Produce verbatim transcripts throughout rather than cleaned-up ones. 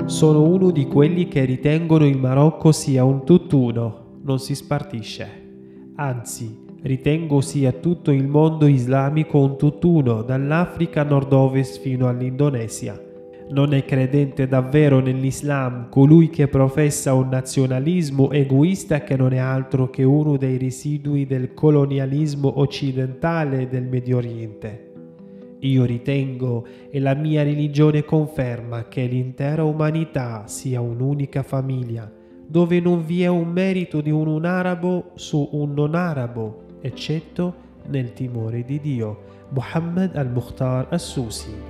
Sono uno di quelli che ritengono il Marocco sia un tutt'uno, non si spartisce. Anzi, ritengo sia tutto il mondo islamico un tutt'uno, dall'Africa nord-ovest fino all'Indonesia. Non è credente davvero nell'Islam colui che professa un nazionalismo egoista che non è altro che uno dei residui del colonialismo occidentale del Medio Oriente. Io ritengo, e la mia religione conferma, che l'intera umanità sia un'unica famiglia, dove non vi è un merito di un arabo su un non arabo, eccetto nel timore di Dio. Muhammad al-Mukhtar as-Susi.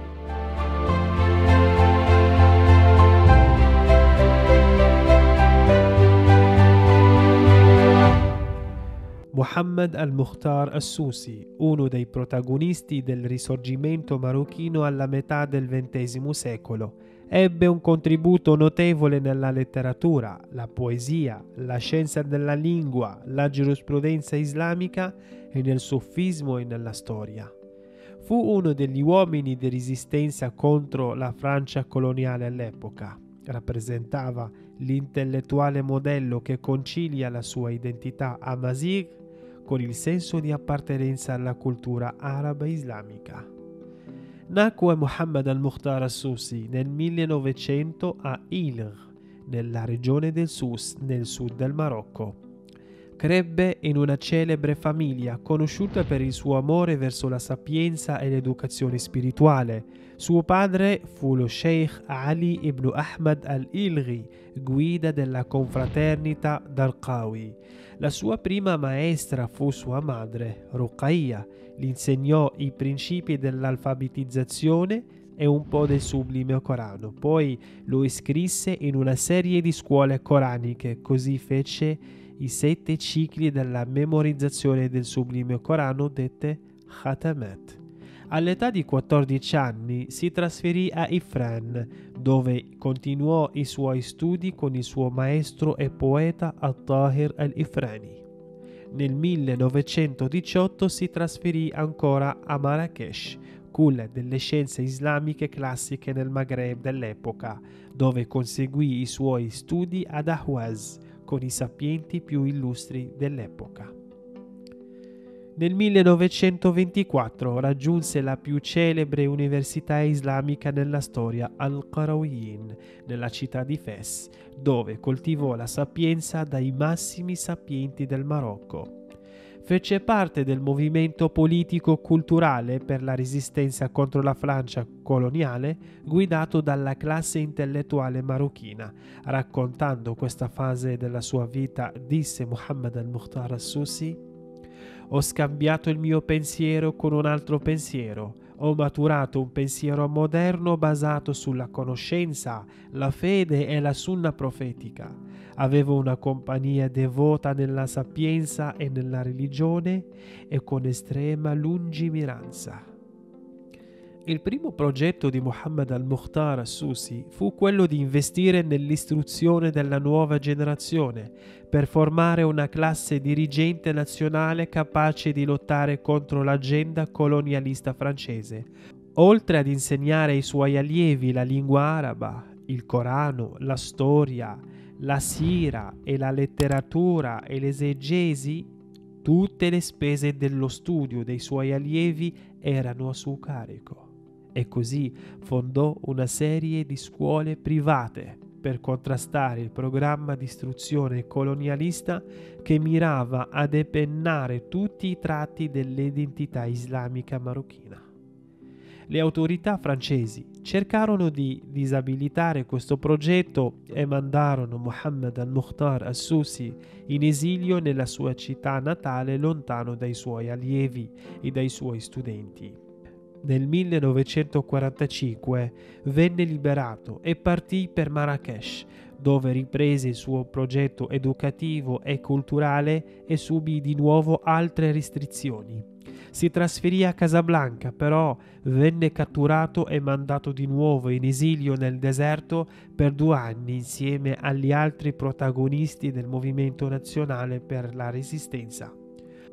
Muhammad al-Mukhtar as-Susi, uno dei protagonisti del risorgimento marocchino alla metà del ventesimo secolo, ebbe un contributo notevole nella letteratura, la poesia, la scienza della lingua, la giurisprudenza islamica e nel sofismo e nella storia. Fu uno degli uomini di resistenza contro la Francia coloniale all'epoca. Rappresentava l'intellettuale modello che concilia la sua identità amazigh con il senso di appartenenza alla cultura araba islamica. Nacque Muhammad al-Mukhtar as-Susi nel millenovecento a Ilgh, nella regione del Sus, nel sud del Marocco. Crebbe in una celebre famiglia conosciuta per il suo amore verso la sapienza e l'educazione spirituale. Suo padre fu lo Sheikh Ali ibn Ahmad al-Ilghi, guida della confraternita Darqawi. La sua prima maestra fu sua madre, Ruqayya. Gli insegnò i principi dell'alfabetizzazione e un po' del sublime Corano. Poi lo iscrisse in una serie di scuole coraniche, così fece i sette cicli della memorizzazione del sublime Corano, dette Khatamat. All'età di quattordici anni si trasferì a Ifran, dove continuò i suoi studi con il suo maestro e poeta Al-Tahir al-Ifrani. Nel millenovecentodiciotto si trasferì ancora a Marrakesh, culla delle scienze islamiche classiche nel Maghreb dell'epoca, dove conseguì i suoi studi ad Ahwaz con i sapienti più illustri dell'epoca. Nel millenovecentoventiquattro raggiunse la più celebre università islamica nella storia, Al-Qarawiyyin, nella città di Fes, dove coltivò la sapienza dai massimi sapienti del Marocco. Fece parte del movimento politico-culturale per la resistenza contro la Francia coloniale, guidato dalla classe intellettuale marocchina. Raccontando questa fase della sua vita, disse Muhammad al-Mukhtar as-Susi: «Ho scambiato il mio pensiero con un altro pensiero. Ho maturato un pensiero moderno basato sulla conoscenza, la fede e la sunna profetica. Avevo una compagnia devota nella sapienza e nella religione e con estrema lungimiranza». Il primo progetto di Muhammad al-Mukhtar as-Susi fu quello di investire nell'istruzione della nuova generazione per formare una classe dirigente nazionale capace di lottare contro l'agenda colonialista francese. Oltre ad insegnare ai suoi allievi la lingua araba, il Corano, la storia, la sira e la letteratura e l'esegesi, tutte le spese dello studio dei suoi allievi erano a suo carico. E così fondò una serie di scuole private per contrastare il programma di istruzione colonialista che mirava a depennare tutti i tratti dell'identità islamica marocchina. Le autorità francesi cercarono di disabilitare questo progetto e mandarono Muhammad al-Mukhtar as-Susi in esilio nella sua città natale, lontano dai suoi allievi e dai suoi studenti. Nel millenovecentoquarantacinque venne liberato e partì per Marrakesh, dove riprese il suo progetto educativo e culturale e subì di nuovo altre restrizioni. Si trasferì a Casablanca, però venne catturato e mandato di nuovo in esilio nel deserto per due anni insieme agli altri protagonisti del movimento nazionale per la resistenza.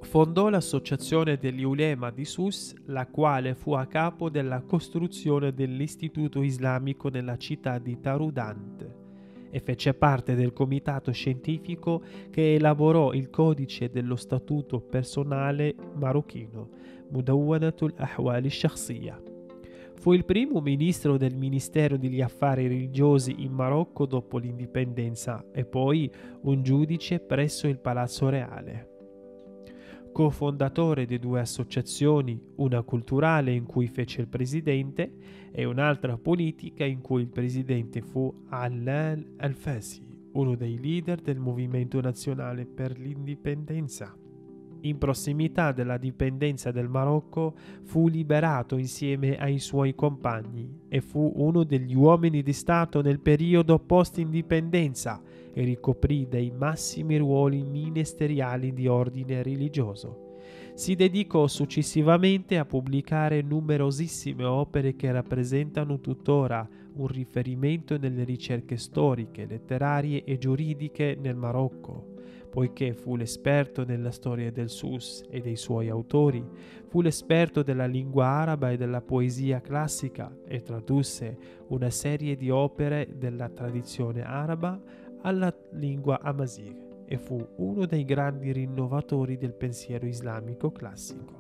Fondò l'associazione degli ulema di Sus, la quale fu a capo della costruzione dell'istituto islamico nella città di Tarudant e fece parte del comitato scientifico che elaborò il codice dello statuto personale marocchino, Mudawwanatul Ahwal al-Shakhsiyya. Fu il primo ministro del Ministero degli Affari Religiosi in Marocco dopo l'indipendenza e poi un giudice presso il Palazzo Reale. Cofondatore di due associazioni, una culturale in cui fece il presidente e un'altra politica in cui il presidente fu Allal Al-Fassi, uno dei leader del Movimento Nazionale per l'Indipendenza. In prossimità della dipendenza del Marocco fu liberato insieme ai suoi compagni e fu uno degli uomini di Stato nel periodo post-indipendenza e ricoprì dei massimi ruoli ministeriali di ordine religioso. Si dedicò successivamente a pubblicare numerosissime opere che rappresentano tuttora un riferimento nelle ricerche storiche, letterarie e giuridiche nel Marocco. Poiché fu l'esperto nella storia del Sus e dei suoi autori, fu l'esperto della lingua araba e della poesia classica e tradusse una serie di opere della tradizione araba alla lingua amazigh e fu uno dei grandi rinnovatori del pensiero islamico classico.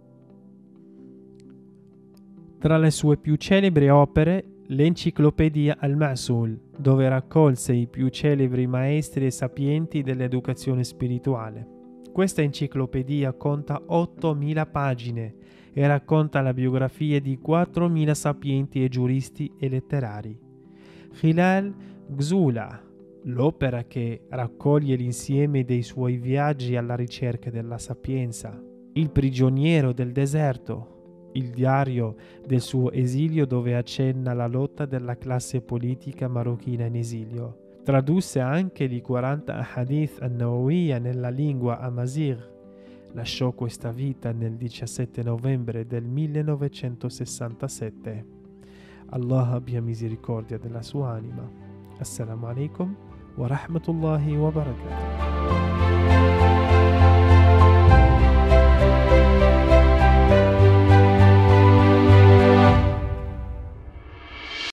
Tra le sue più celebri opere, l'Enciclopedia Al-Ma'sul, dove raccolse i più celebri maestri e sapienti dell'educazione spirituale. Questa enciclopedia conta ottomila pagine e racconta la biografia di quattromila sapienti e giuristi e letterari. Khilal Ghzula, l'opera che raccoglie l'insieme dei suoi viaggi alla ricerca della sapienza. Il prigioniero del deserto, il diario del suo esilio dove accenna la lotta della classe politica marocchina in esilio. Tradusse anche i quaranta Ahadith an-Nawawiyya nella lingua amazigh. Lasciò questa vita nel diciassette novembre del millenovecentosessantasette. Allah abbia misericordia della sua anima. Assalamu alaikum wa rahmatullahi wa barakatuh.